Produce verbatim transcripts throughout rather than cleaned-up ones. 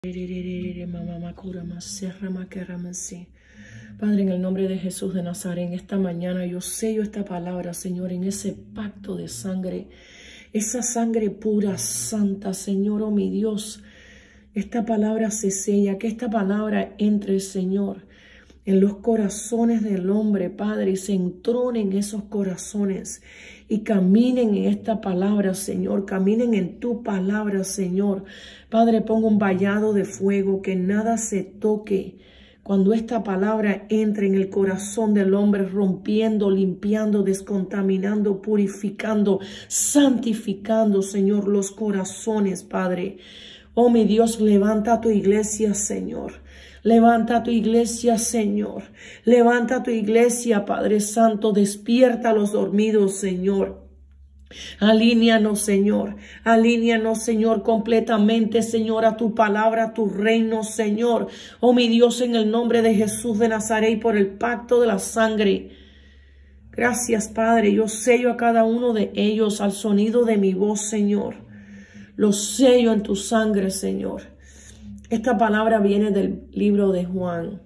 Padre, en el nombre de Jesús de Nazaret, en esta mañana yo sello esta palabra, Señor, en ese pacto de sangre, esa sangre pura, santa, Señor, oh mi Dios. Esta palabra se sella, que esta palabra entre, Señor, en los corazones del hombre, Padre, y se entrone en esos corazones y caminen en esta palabra, Señor, caminen en tu palabra, Señor. Padre, ponga un vallado de fuego, que nada se toque cuando esta palabra entre en el corazón del hombre, rompiendo, limpiando, descontaminando, purificando, santificando, Señor, los corazones, Padre. Oh, mi Dios, levanta tu iglesia, Señor. Levanta tu iglesia, Señor. Levanta tu iglesia, Padre Santo. Despierta a los dormidos, Señor. Alíneanos, Señor. Alíneanos, Señor, completamente, Señor, a tu palabra, a tu reino, Señor. Oh, mi Dios, en el nombre de Jesús de Nazaret y por el pacto de la sangre. Gracias, Padre. Yo sello a cada uno de ellos al sonido de mi voz, Señor. Los sello en tu sangre, Señor. Esta palabra viene del libro de Juan.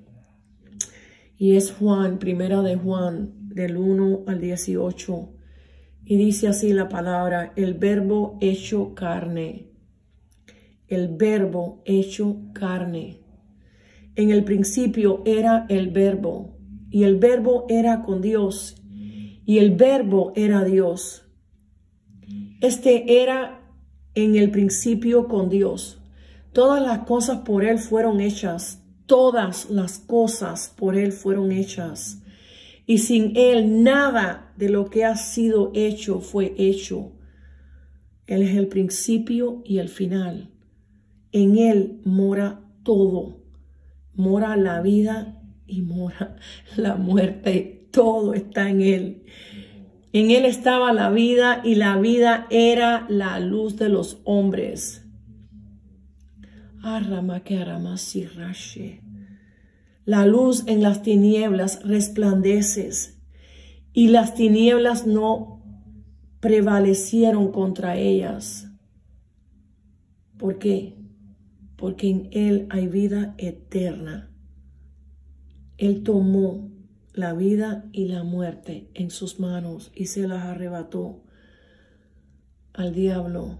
Y es Juan, primera de Juan, del uno al dieciocho. Y dice así la palabra: el verbo hecho carne. El verbo hecho carne. En el principio era el verbo. Y el verbo era con Dios. Y el verbo era Dios. Este era en el principio con Dios. Todas las cosas por Él fueron hechas. Todas las cosas por Él fueron hechas. Y sin Él nada de lo que ha sido hecho fue hecho. Él es el principio y el final. En Él mora todo. Mora la vida y mora la muerte. Todo está en Él. En Él estaba la vida y la vida era la luz de los hombres. La luz en las tinieblas resplandeces y las tinieblas no prevalecieron contra ellas. ¿Por qué? Porque en Él hay vida eterna. Él tomó la vida y la muerte en sus manos y se las arrebató al diablo.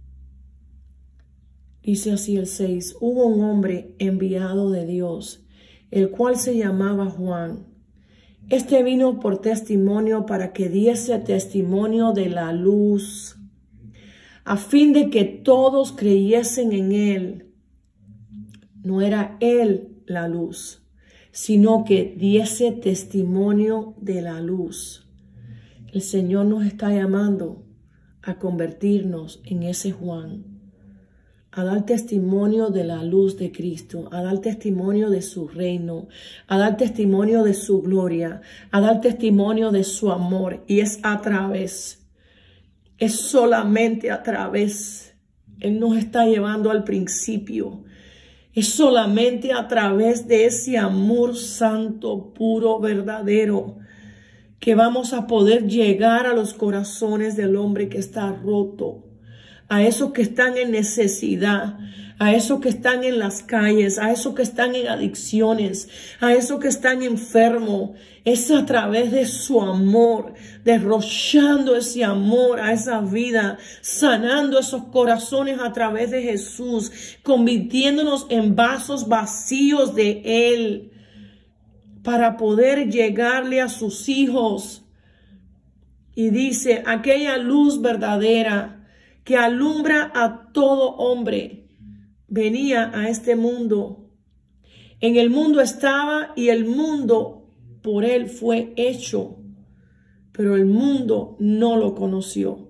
Dice así el seis: hubo un hombre enviado de Dios, el cual se llamaba Juan. Este vino por testimonio para que diese testimonio de la luz, a fin de que todos creyesen en él. No era él la luz, sino que diese testimonio de la luz. El Señor nos está llamando a convertirnos en ese Juan, a dar testimonio de la luz de Cristo, a dar testimonio de su reino, a dar testimonio de su gloria, a dar testimonio de su amor. Y es a través, es solamente a través. Él nos está llevando al principio. Es solamente a través de ese amor santo, puro, verdadero, que vamos a poder llegar a los corazones del hombre que está roto, a esos que están en necesidad, a esos que están en las calles, a esos que están en adicciones, a esos que están enfermos. Es a través de su amor, derrochando ese amor a esa vida, sanando esos corazones a través de Jesús, convirtiéndonos en vasos vacíos de Él para poder llegarle a sus hijos. Y dice, aquella luz verdadera que alumbra a todo hombre, venía a este mundo. En el mundo estaba y el mundo por Él fue hecho, pero el mundo no lo conoció.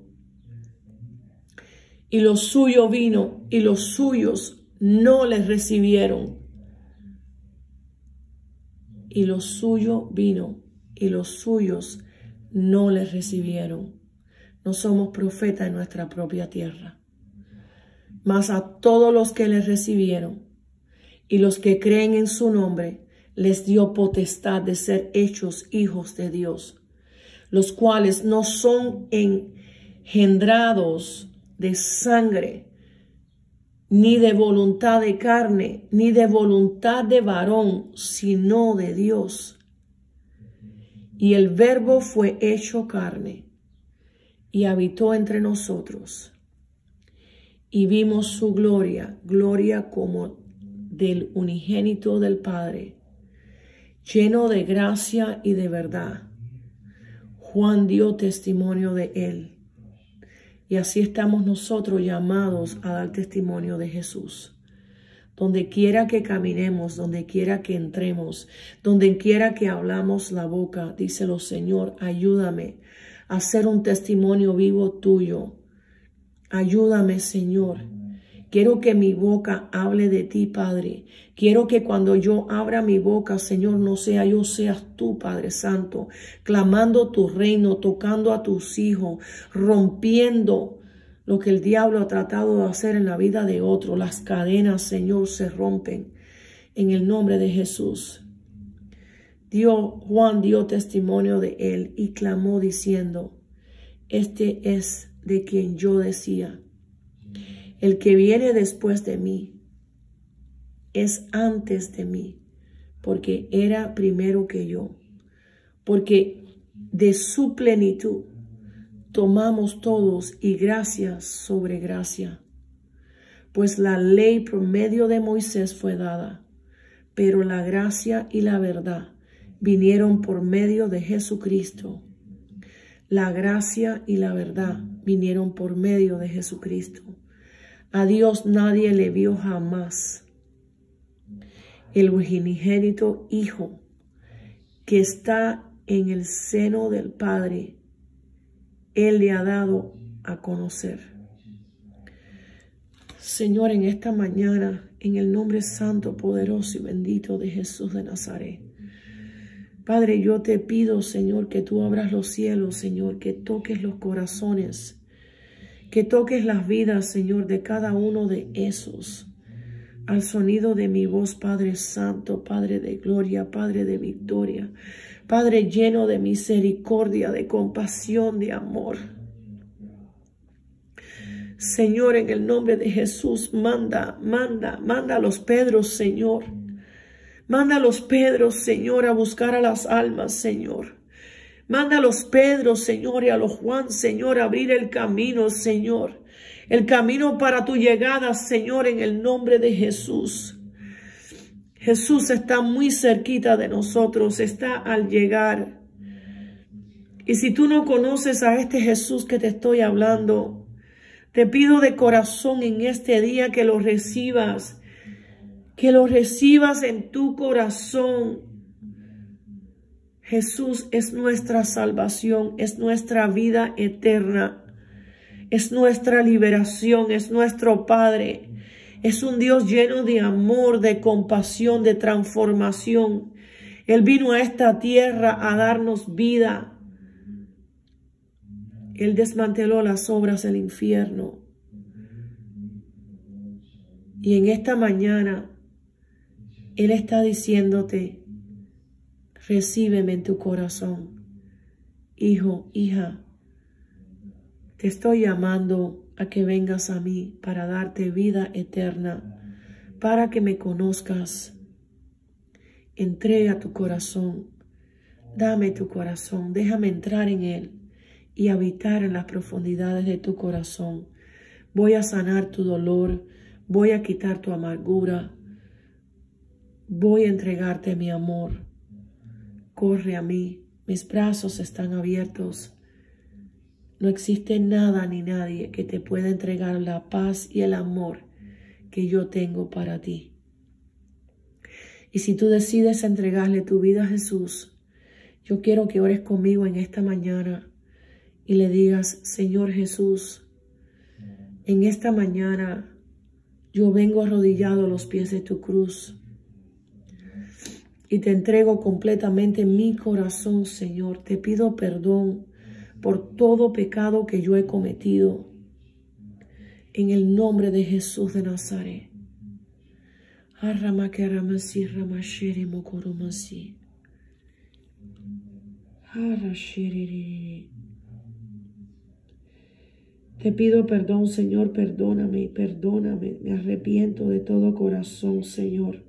Y lo suyo vino y los suyos no les recibieron. Y lo suyo vino y los suyos no les recibieron. No somos profetas en nuestra propia tierra. Mas a todos los que les recibieron y los que creen en su nombre, les dio potestad de ser hechos hijos de Dios, los cuales no son engendrados de sangre, ni de voluntad de carne, ni de voluntad de varón, sino de Dios. Y el Verbo fue hecho carne y habitó entre nosotros. Y vimos su gloria, gloria como del unigénito del Padre, lleno de gracia y de verdad. Juan dio testimonio de él. Y así estamos nosotros llamados a dar testimonio de Jesús. Donde quiera que caminemos, donde quiera que entremos, donde quiera que hablamos la boca, díselo, Señor, ayúdame a ser un testimonio vivo tuyo. Ayúdame, Señor. Quiero que mi boca hable de ti, Padre. Quiero que cuando yo abra mi boca, Señor, no sea yo, seas tú, Padre Santo, clamando tu reino, tocando a tus hijos, rompiendo lo que el diablo ha tratado de hacer en la vida de otro. Las cadenas, Señor, se rompen en el nombre de Jesús. Dio, Juan dio testimonio de él y clamó diciendo, este es de quien yo decía, el que viene después de mí es antes de mí, porque era primero que yo, porque de su plenitud tomamos todos y gracia sobre gracia. Pues la ley por medio de Moisés fue dada, pero la gracia y la verdad vinieron por medio de Jesucristo. La gracia y la verdad vinieron por medio de Jesucristo. A Dios nadie le vio jamás. El unigénito Hijo que está en el seno del Padre, Él le ha dado a conocer. Señor, en esta mañana, en el nombre santo, poderoso y bendito de Jesús de Nazaret, Padre, yo te pido, Señor, que tú abras los cielos, Señor, que toques los corazones, que toques las vidas, Señor, de cada uno de esos. Al sonido de mi voz, Padre Santo, Padre de gloria, Padre de victoria, Padre lleno de misericordia, de compasión, de amor. Señor, en el nombre de Jesús, manda, manda, manda a los Pedros, Señor. Manda a los Pedros, Señor, a buscar a las almas, Señor. Manda a los Pedros, Señor, y a los Juan, Señor, a abrir el camino, Señor. El camino para tu llegada, Señor, en el nombre de Jesús. Jesús está muy cerquita de nosotros, está al llegar. Y si tú no conoces a este Jesús que te estoy hablando, te pido de corazón en este día que lo recibas, que lo recibas en tu corazón. Jesús es nuestra salvación, es nuestra vida eterna. Es nuestra liberación, es nuestro Padre. Es un Dios lleno de amor, de compasión, de transformación. Él vino a esta tierra a darnos vida. Él desmanteló las obras del infierno. Y en esta mañana, Él está diciéndote, recíbeme en tu corazón. Hijo, hija, te estoy llamando a que vengas a mí para darte vida eterna, para que me conozcas. Entrega tu corazón, dame tu corazón, déjame entrar en él y habitar en las profundidades de tu corazón. Voy a sanar tu dolor, voy a quitar tu amargura, voy a entregarte mi amor. Corre a mí, mis brazos están abiertos. No existe nada ni nadie que te pueda entregar la paz y el amor que yo tengo para ti. Y si tú decides entregarle tu vida a Jesús, yo quiero que ores conmigo en esta mañana y le digas, Señor Jesús, en esta mañana yo vengo arrodillado a los pies de tu cruz y te entrego completamente mi corazón, Señor. Te pido perdón por todo pecado que yo he cometido. En el nombre de Jesús de Nazaret. Te pido perdón, Señor, perdóname, perdóname. Me arrepiento de todo corazón, Señor.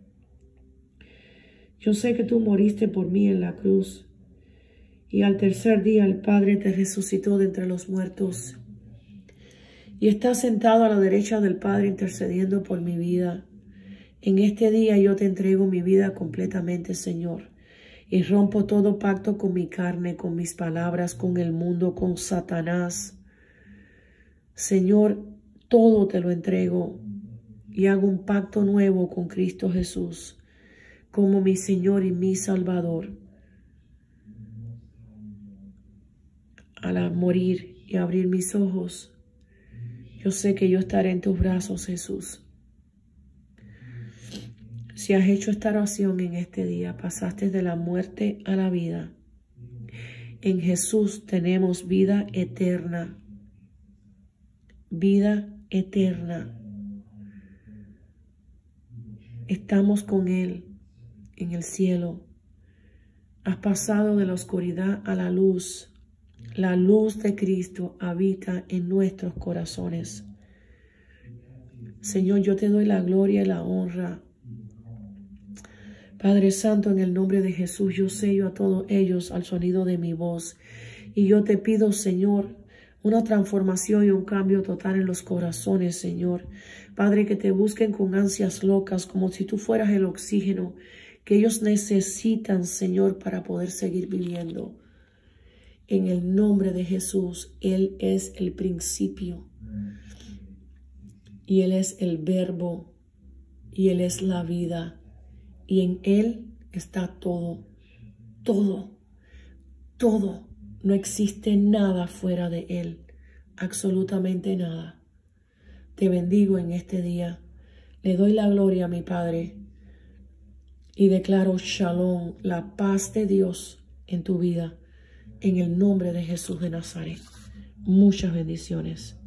Yo sé que tú moriste por mí en la cruz y al tercer día el Padre te resucitó de entre los muertos y estás sentado a la derecha del Padre intercediendo por mi vida. En este día yo te entrego mi vida completamente, Señor, y rompo todo pacto con mi carne, con mis palabras, con el mundo, con Satanás. Señor, todo te lo entrego y hago un pacto nuevo con Cristo Jesús como mi Señor y mi Salvador. Al morir y abrir mis ojos, yo sé que yo estaré en tus brazos, Jesús. Si has hecho esta oración en este día, pasaste de la muerte a la vida. En Jesús tenemos vida eterna. Vida eterna. Estamos con Él en el cielo. Has pasado de la oscuridad a la luz. La luz de Cristo habita en nuestros corazones. Señor, yo te doy la gloria y la honra. Padre Santo, en el nombre de Jesús, yo sello a todos ellos al sonido de mi voz. Y yo te pido, Señor, una transformación y un cambio total en los corazones, Señor. Padre, que te busquen con ansias locas, como si tú fueras el oxígeno que ellos necesitan, Señor, para poder seguir viviendo. En el nombre de Jesús, Él es el principio. Y Él es el verbo. Y Él es la vida. Y en Él está todo. Todo. Todo. No existe nada fuera de Él. Absolutamente nada. Te bendigo en este día. Le doy la gloria a mi Padre. Y declaro shalom, la paz de Dios en tu vida. En el nombre de Jesús de Nazaret. Muchas bendiciones.